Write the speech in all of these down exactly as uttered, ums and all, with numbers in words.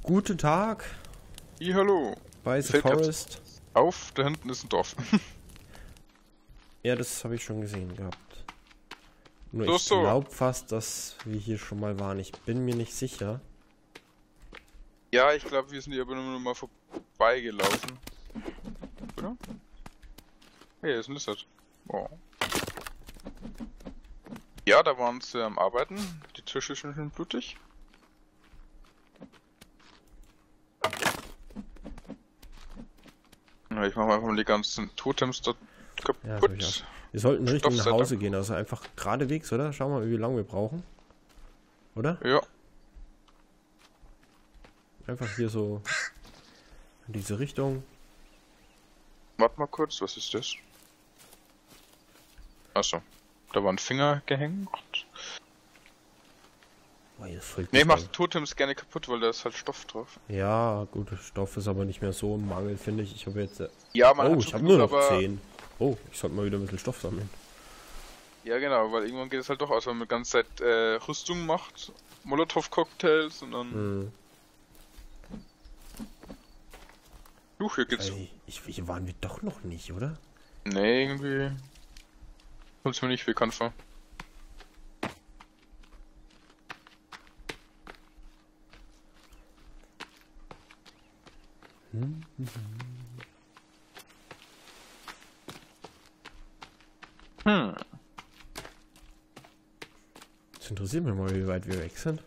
Guten Tag Ja, hallo. bei The Fällt grad Forest. auf, da hinten ist ein Dorf. Ja, das habe ich schon gesehen gehabt. Nur So, ich so. glaube fast, dass wir hier schon mal waren. Ich bin mir nicht sicher. Ja, ich glaube, wir sind hier aber nur mal vorbeigelaufen. Oder? Hey, ist ein Lizard. Oh. Ja, da waren sie am Arbeiten. Die Tische sind schon blutig. Ja, ich mache einfach mal die ganzen Totems dort Ja, kaputt. durchaus. Wir sollten Richtung nach Stoffsetup. Hause gehen, also einfach geradewegs, oder? Schau mal, wie lange wir brauchen. Oder? Ja, Einfach hier so in diese Richtung. warte mal kurz, was ist das? Achso, da war ein Finger gehängt. Oh, hier ist voll Ne, ich mach dicht. die Totems gerne kaputt, weil da ist halt Stoff drauf. Ja, gut, Stoff ist aber nicht mehr so im Mangel, finde ich. Ich habe jetzt... Äh, Ja, man oh, hat ich schon habe genug, nur noch aber... zehn. Oh, ich sollte mal wieder ein bisschen Stoff sammeln. Ja, genau, weil irgendwann geht es halt doch aus, wenn man die ganze Zeit äh, Rüstung macht, Molotow-Cocktails und dann... Hm. Juh, hier geht's... Ey, ich, hier waren wir doch noch nicht, oder? Nee, irgendwie... Kommt's mir nicht bekannt vor. Hm? Hm. Das interessiert mich mal, wie weit wir weg sind.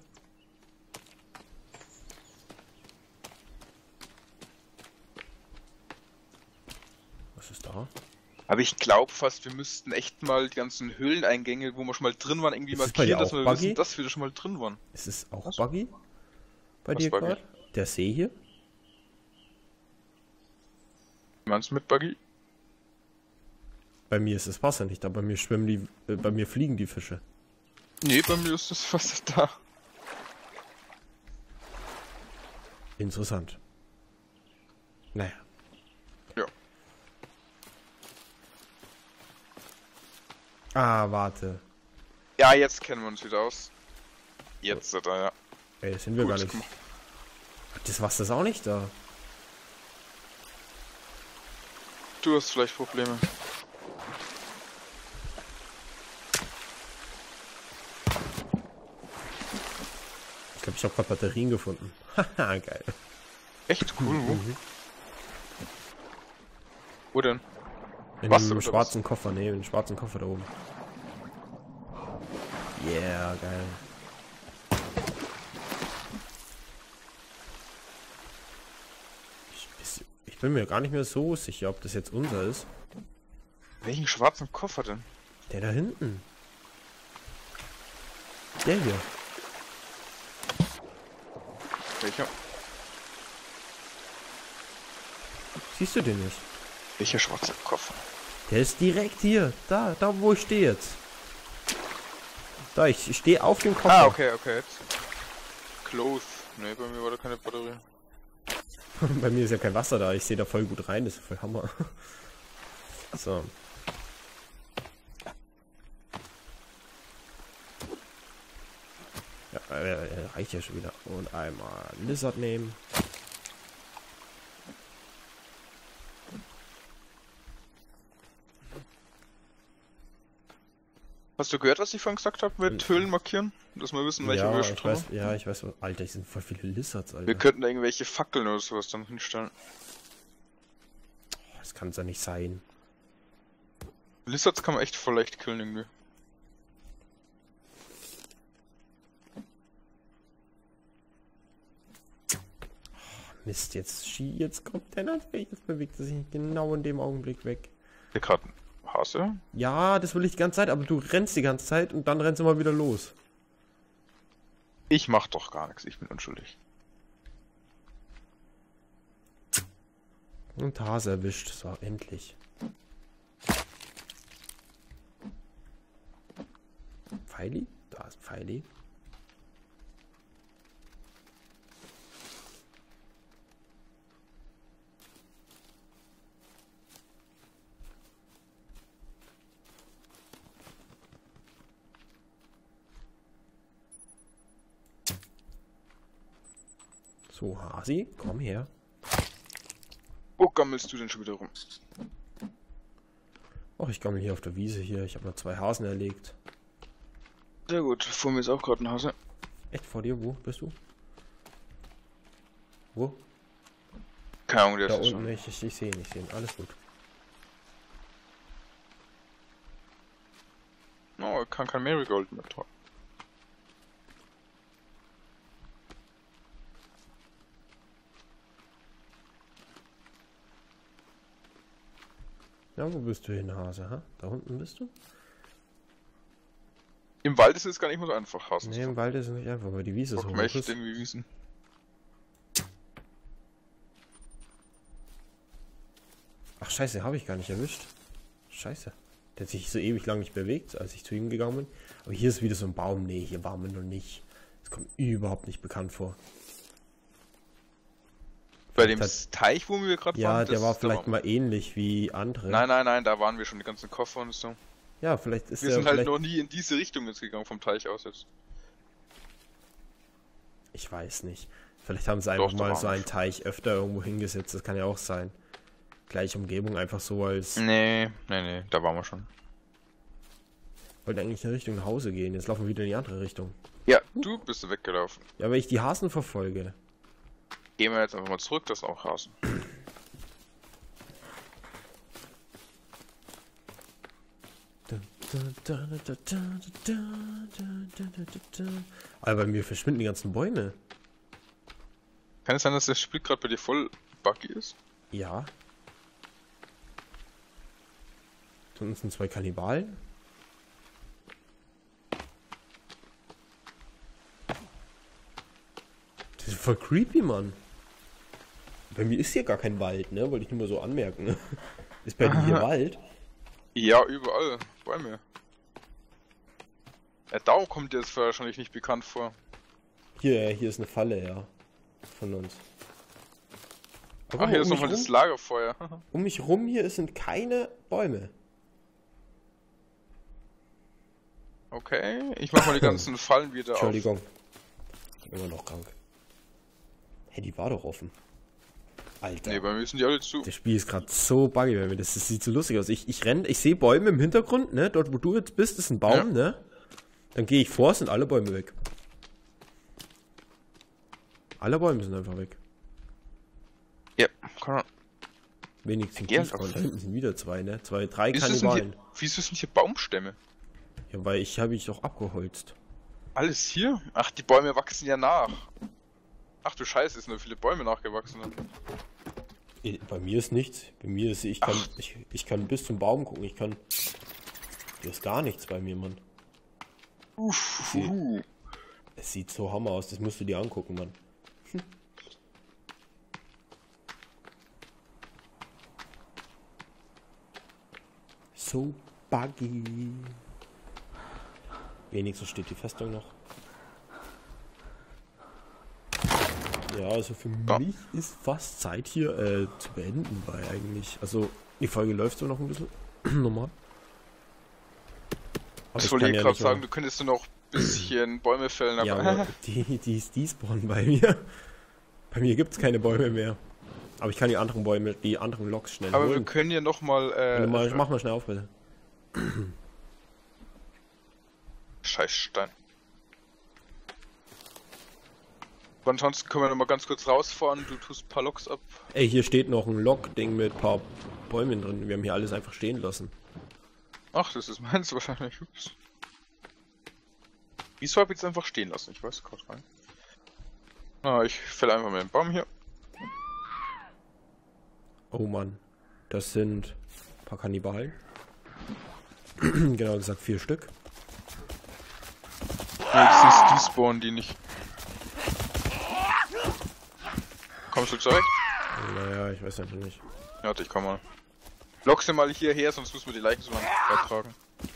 Was ist da? Aber ich glaube fast, wir müssten echt mal die ganzen Höhleneingänge, wo wir schon mal drin waren, irgendwie Ist es bei dir markieren, dass auch wir buggy? wissen, dass wir da schon mal drin waren. Ist es auch Was? buggy? Bei Was dir buggy? gerade? Der See hier? Wie meinst du mit Buggy? Bei mir ist das Wasser nicht da, bei mir schwimmen die, äh, bei mir fliegen die Fische. Nee, bei mir ist das fast da. Interessant. Naja. Ja. Ah, warte. Ja, jetzt kennen wir uns wieder aus. Jetzt, da, ja. Ey, das sind wir Gut, gar nicht. guck mal. Das Wasser ist auch nicht da. Du hast vielleicht Probleme. Ich glaube, ich habe gerade Batterien gefunden. Haha, geil. Echt cool, wo? Mhm. Wo denn? In Was, dem oder schwarzen Koffer, ne, in dem schwarzen Koffer da oben. Yeah, geil. Ich, bis- ich bin mir gar nicht mehr so sicher, ob das jetzt unser ist. Welchen schwarzen Koffer denn? Der da hinten. Der hier. Welcher? Siehst du den nicht? Welcher schwarze Koffer? Der ist direkt hier. Da, da wo ich stehe jetzt. Da, ich stehe auf dem Koffer. Ah, okay, okay, jetzt. Close. Ne, bei mir war da keine Batterie. Bei mir ist ja kein Wasser da. Ich sehe da voll gut rein. Das ist voll Hammer. So. Ja, äh, reicht ja schon wieder. Und einmal Lizard nehmen. Hast du gehört, was ich vorhin gesagt habe mit Höhlen markieren? Dass wir wissen, welche Ja, wir schon ich drin weiß, haben? ja, ich weiß. Alter, hier sind voll viele Lizards, Alter. Wir könnten da irgendwelche Fackeln oder sowas dann hinstellen. Das kann es ja nicht sein. Lizards kann man echt voll leicht killen irgendwie. Mist, jetzt schie, jetzt kommt der natürlich. Jetzt bewegt er sich genau in dem Augenblick weg. Hier gerade ein Hase? Ja, das will ich die ganze Zeit, aber du rennst die ganze Zeit und dann rennst du mal wieder los. Ich mach doch gar nichts, ich bin unschuldig. Und Hase erwischt. So, endlich. Pfeili? Da ist Pfeili. So, Hasi, komm her. Wo gammelst du denn schon wieder rum? Ach, ich gammel hier auf der Wiese hier. Ich habe noch zwei Hasen erlegt. Sehr gut, vor mir ist auch gerade ein Hase. Echt vor dir? Wo bist du? Wo? Keine Ahnung, der Da ist unten, schon. ich, ich, ich sehe ihn, ich sehe ihn. Alles gut. Oh, ich kann kein Marigold mehr tragen. Ja, wo bist du hin, Hase? Ha? Da unten bist du? Im Wald ist es gar nicht mehr so einfach, Hasen. Ne, im Wald ist es nicht einfach, weil die Wiese so Guck hoch mal, echt ist. irgendwie Wiesen. Ach scheiße, habe ich gar nicht erwischt. Scheiße. Der hat sich so ewig lang nicht bewegt, als ich zu ihm gegangen bin. Aber hier ist wieder so ein Baum. Nee, hier waren wir noch nicht. Das kommt überhaupt nicht bekannt vor. Bei dem Hat- Teich, wo wir gerade Ja, waren? der das- war da vielleicht waren mal ähnlich wie andere. wir. Nein, nein, nein, da waren wir schon, die ganzen Koffer und so. Ja, vielleicht ist Wir der sind halt vielleicht... noch nie in diese Richtung jetzt gegangen, vom Teich aus jetzt. Ich weiß nicht. Vielleicht haben sie einfach Doch, da mal waren so wir einen schon. Teich öfter irgendwo hingesetzt. Das kann ja auch sein. Gleiche Umgebung, einfach so als... Nee, nee, nee, da waren wir schon. Wollte eigentlich in Richtung nach Hause gehen. Jetzt laufen wir wieder in die andere Richtung. Ja, du bist weggelaufen. Ja, weil ich die Hasen verfolge. Gehen wir jetzt einfach mal zurück, das ist auch Hasen. Aber bei mir verschwinden die ganzen Bäume. Kann es sein, dass das Spiel gerade bei dir voll buggy ist? Ja. Da unten sind zwei Kannibalen. Das ist voll creepy, Mann. Bei mir ist hier gar kein Wald, ne? Wollte ich nur mal so anmerken. Ne? Ist bei dir hier Wald? Ja, überall. Bäume. Ja, darum kommt dir das wahrscheinlich nicht bekannt vor. Hier, hier ist eine Falle, ja. Von uns. Aber Ach, hier um ist mich nochmal rum- das Lagerfeuer. Um mich rum hier sind keine Bäume. Okay, ich mach mal die ganzen Fallen wieder auf. Entschuldigung. Ich bin immer noch krank. Hey, die war doch offen. Alter. Nee, bei mir sind die alle zu. Das Spiel ist gerade so buggy bei mir. Das, das sieht so lustig aus. Ich, ich renne, ich sehe Bäume im Hintergrund, ne? Dort, wo du jetzt bist, ist ein Baum, Ja. ne? Dann gehe ich vor, sind alle Bäume weg. Alle Bäume sind einfach weg. Ja, kann man. Wenigstens Gern Tiefgrund. auf. Da hinten sind wieder zwei, ne? Zwei, drei Wieso sind, Kannibalen. hier, wieso sind hier Baumstämme? Ja, weil ich habe ich doch abgeholzt. Alles hier? Ach, die Bäume wachsen ja nach. Ach du Scheiße, es sind nur viele Bäume nachgewachsen. Eh, Bei mir ist nichts. Bei mir ist, ich kann, Ach. ich, ich kann bis zum Baum gucken. Ich kann. Hier ist gar nichts bei mir, Mann. Uff, Die- uh. Es sieht so hammer aus. Das musst du dir angucken, Mann. Hm. So buggy. Wenigstens steht die Festung noch. Ja, also für Ja. mich ist fast Zeit hier äh, zu beenden, weil eigentlich. Also die Folge läuft so noch ein bisschen normal. Aber Ich wollte kann eh ja gerade nicht sagen, mal- du könntest du noch ein bisschen Bäume fällen, aber. ja, aber die, die, die spawnen bei mir. Bei mir gibt es keine Bäume mehr. Aber ich kann die anderen Bäume, die anderen Loks schnell aber wir holen. können ja nochmal. Warte Äh, mal, mach mal schnell auf, bitte. Scheiß Stein. Aber ansonsten können wir noch mal ganz kurz rausfahren. Du tust ein paar Loks ab. Ey, hier steht noch ein Lok-Ding mit ein paar Bäumen drin. Wir haben hier alles einfach stehen lassen. Ach, das ist meins wahrscheinlich. Ups. Wieso hab ich jetzt einfach stehen lassen? Ich weiß gerade rein. Ah, ich fäll einfach mal den Baum hier. Oh Mann. Das sind ein paar Kannibalen. Genau gesagt vier Stück. Wenigstens die spawnen die nicht. Kommst du zurecht? Naja, ich weiß einfach nicht. Ja, warte, ich komm mal. Lock sie mal hierher, sonst müssen wir die Leichen so lange beitragen.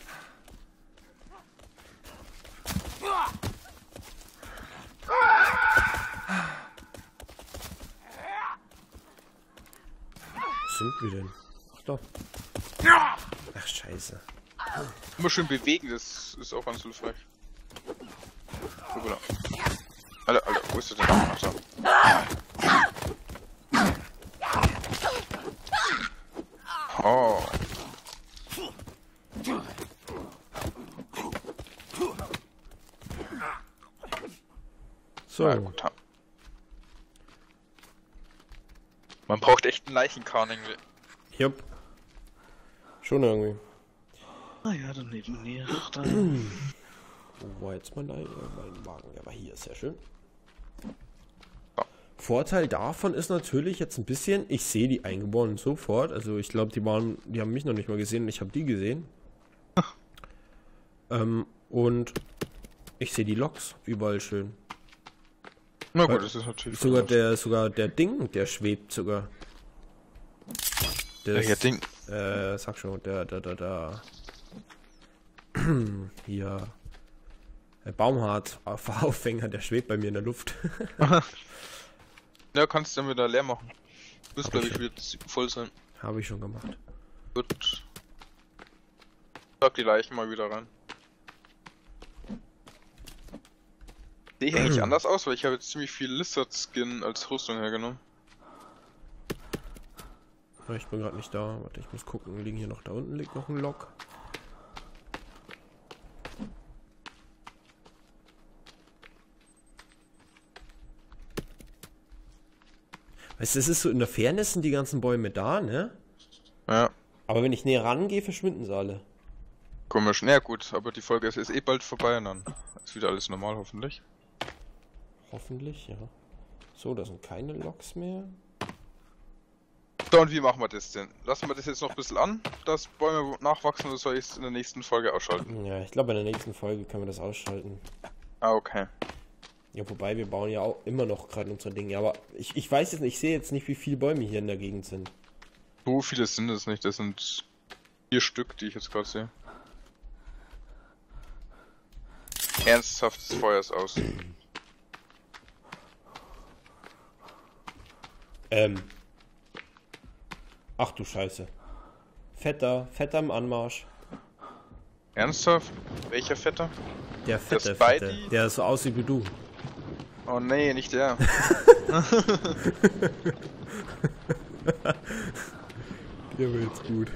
Wo sind wir denn? Ach doch. Ach scheiße. Immer schön bewegen, das ist auch ganz hilfreich. Guck mal. Alter, Alter, wo ist der denn? Ach so. So. Na gut, ha. Man braucht echt einen Leichenkahn irgendwie. Jupp. Schon irgendwie. Ah ja, dann neben mir. Dann. Wo war jetzt mein, äh, mein Wagen? Der war hier, sehr schön. Ja. Vorteil davon ist natürlich jetzt ein bisschen, ich sehe die Eingeborenen sofort. Also ich glaube, die waren, die haben mich noch nicht mal gesehen und ich habe die gesehen. ähm, und ich sehe die Loks überall schön. Na Weil gut, das ist natürlich. Sogar der, sogar der Ding, der schwebt sogar. Das, Welcher Ding? Äh, sag schon, der, der, der, der. Hier. Der Baumhart-Fahraufhänger, der schwebt bei mir in der Luft. Ja, kannst du dann wieder leer machen. Müsste, glaube ich, schon. wieder voll sein. Habe ich schon gemacht. Gut. Sag die Leichen mal wieder rein. Sehe ich eigentlich anders aus, weil ich habe jetzt ziemlich viel Lizard-Skin als Rüstung hergenommen. Ja, ich bin gerade nicht da. Warte, ich muss gucken. Liegen hier noch da unten liegt noch ein Lok. Weißt du, es ist so, in der Fairness sind die ganzen Bäume da, ne? Ja, Aber wenn ich näher rangehe, verschwinden sie alle. komisch. Na ja, gut, aber die Folge ist, ist eh bald vorbei und dann ist wieder alles normal, hoffentlich. Hoffentlich, ja. So, da sind keine Loks mehr. So, und wie machen wir das denn? Lassen wir das jetzt noch ein bisschen an, dass Bäume nachwachsen, oder soll ich es in der nächsten Folge ausschalten? Ja, ich glaube, in der nächsten Folge können wir das ausschalten. Ah, okay. Ja, wobei wir bauen ja auch immer noch gerade unsere Dinge. Aber ich, ich weiß jetzt nicht, ich sehe jetzt nicht, wie viele Bäume hier in der Gegend sind. So viele sind es nicht, das sind vier Stück, die ich jetzt gerade sehe. Ernsthaft, das Feuer ist aus. Ähm. Ach du Scheiße. Fetter, Fetter im Anmarsch. Ernsthaft? Welcher Fetter? Der fette, Das fette. Spidey? Der so aussieht wie du. Oh nee, nicht der. Der war jetzt gut.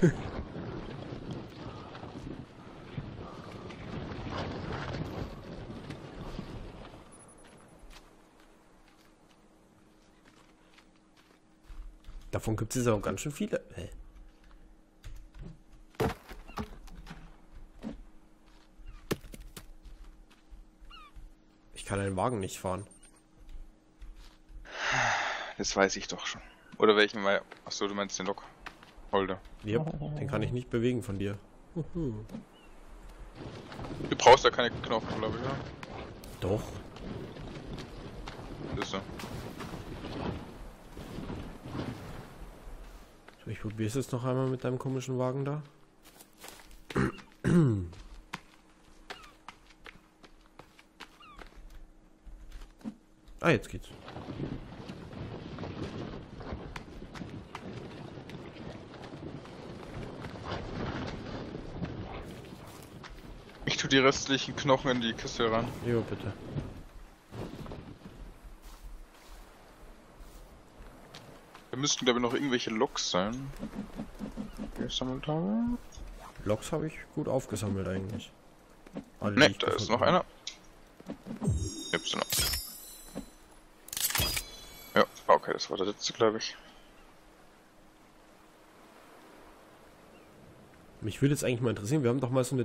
Davon gibt es auch ganz schön viele. Hä? Ich kann einen Wagen nicht fahren. Das weiß ich doch schon. Oder welchen war. Achso, du meinst den Lockholder. Ja, den kann ich nicht bewegen von dir. Uhu. Du brauchst ja keine Knochen, glaube ich, ja? Doch. Das ist so. So, ich probiere es jetzt noch einmal mit deinem komischen Wagen da. Ah, jetzt geht's. Ich tue die restlichen Knochen in die Kiste ran. Jo, bitte. Da müssten, glaube ich, noch irgendwelche Loks sein. Die ich gesammelt habe. Loks habe ich gut aufgesammelt eigentlich. Alle, die Ne, ich da ist gefunden noch habe. einer. Gibt's noch. Ja, okay, das war der letzte, glaube ich. Mich würde jetzt eigentlich mal interessieren, wir haben doch mal so eine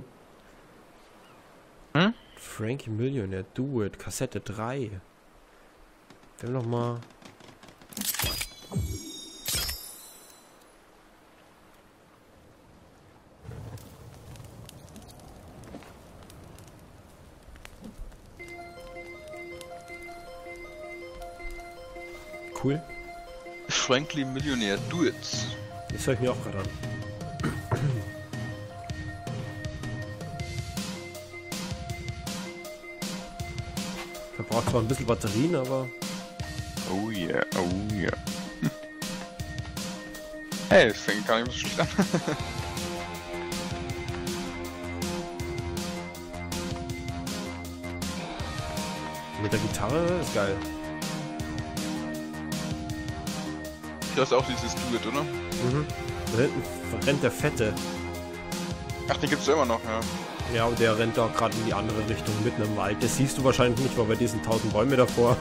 Hm? Frankie Millionaire Do It, Kassette drei. Wir haben noch mal... Cool. Frankly Millionaire, do it. Das höre ich mir auch gerade an. Verbraucht zwar ein bisschen Batterien, aber... Oh yeah, oh yeah. Hey, das fängt gar nicht so schlecht an. Mit der Gitarre ist geil. Du hast auch dieses Do it, oder? Mhm. Da hinten rennt der Fette. Ach, den gibt's ja immer noch, ja. Ja, und der rennt da gerade in die andere Richtung mitten im Wald. Das siehst du wahrscheinlich nicht, weil bei diesen tausend Bäume davor.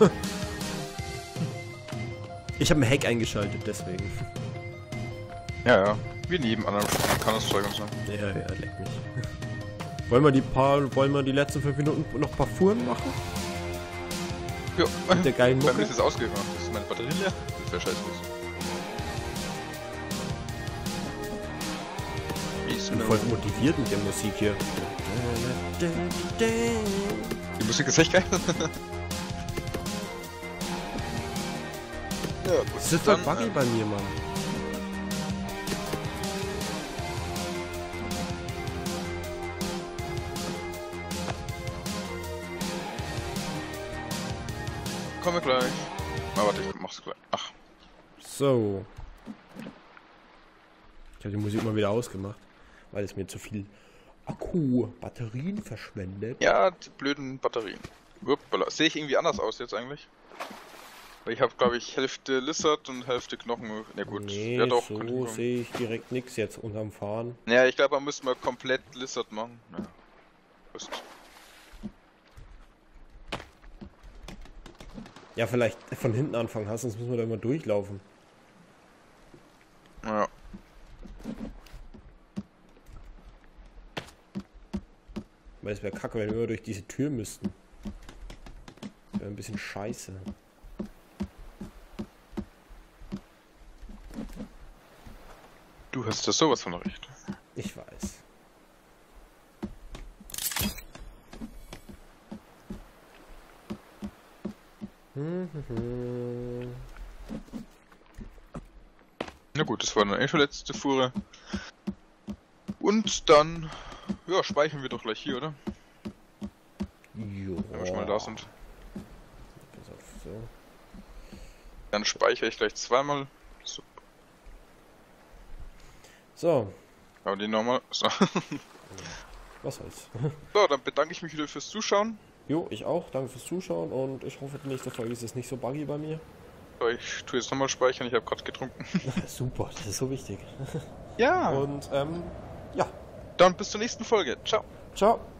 Ich habe ein Heck eingeschaltet, deswegen. Ja, ja. Wie in jedem anderen Spiel, Counter-Strike und so. Ja, ja, leck mich. Wollen wir die paar, wollen wir die letzten fünf Minuten noch ein paar Fuhren machen? Ja. Mit der geilen Bei mir Mucke? ist es ausgegangen. Das ist meine Batterie leer. Das wäre scheiße. Ich bin voll motiviert mit der Musik hier. Die Musik ist echt geil. Ja, gut. Das ist voll Dann, buggy äh, bei mir, Mann. Kommen wir gleich. Ah, warte, ich mach's gleich. Ach. So. Ich habe die Musik mal wieder ausgemacht, weil es mir zu viel Akku, Batterien verschwendet. Ja, die blöden Batterien. Uppala. Sehe ich irgendwie anders aus jetzt eigentlich? Weil ich habe, glaube ich, Hälfte Lizard und Hälfte Knochen. Ja gut, Nee, ja doch. so sehe ich direkt nichts jetzt unterm Fahren. Ja, ich glaube, man müsste mal komplett Lizard machen. Ja. Passt. Ja, vielleicht von hinten anfangen hast, sonst müssen wir da immer durchlaufen. Ja. Weil es wäre kacke, wenn wir immer durch diese Tür müssten. Das wäre ein bisschen scheiße. Du hast das sowas von recht. Ich weiß. Na gut, das war dann eh schon letzte Fuhre. Und dann, ja, speichern wir doch gleich hier, oder? Jo. Wenn wir schon mal da sind. Pass auf, so. Dann speichere ich gleich zweimal. So. So, Aber die nochmal. So. was soll's. So, dann bedanke ich mich wieder fürs Zuschauen. Jo, ich auch. Danke fürs Zuschauen und ich hoffe, die nächste Folge ist es nicht so buggy bei mir. So, ich tue jetzt nochmal speichern, ich habe gerade getrunken. Super, das ist so wichtig. Ja. Und, ähm, ja. Dann bis zur nächsten Folge. Ciao. Ciao.